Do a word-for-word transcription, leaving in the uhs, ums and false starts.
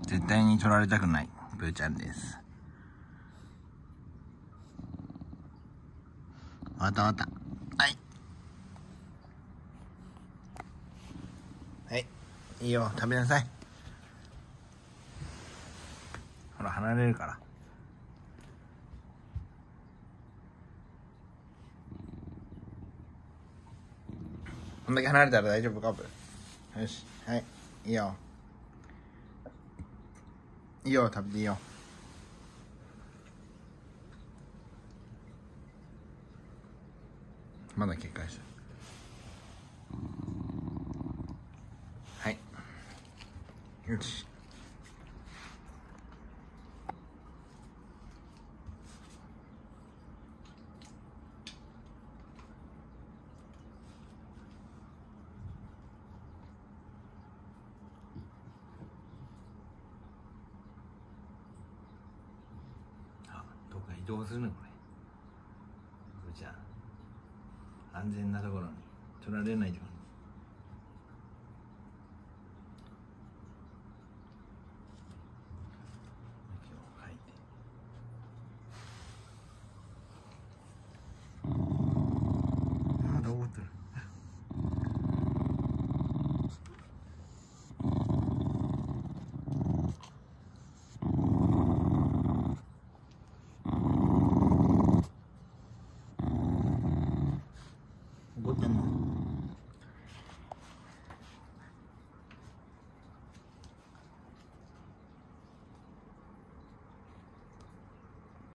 絶対に取られたくないブーちゃんです。わたわた。はいはい、いいよ、食べなさい。ほら離れるから。こんだけ離れたら大丈夫かブー。よし、はい、いいよいいよ、食べていいよ。まだ警戒してる。はい、よし。あ、どっか移動するのこれ。ブーちゃん、安全なところに取られないところに。息を吐いて。まだ怒ってる。怒ってんの？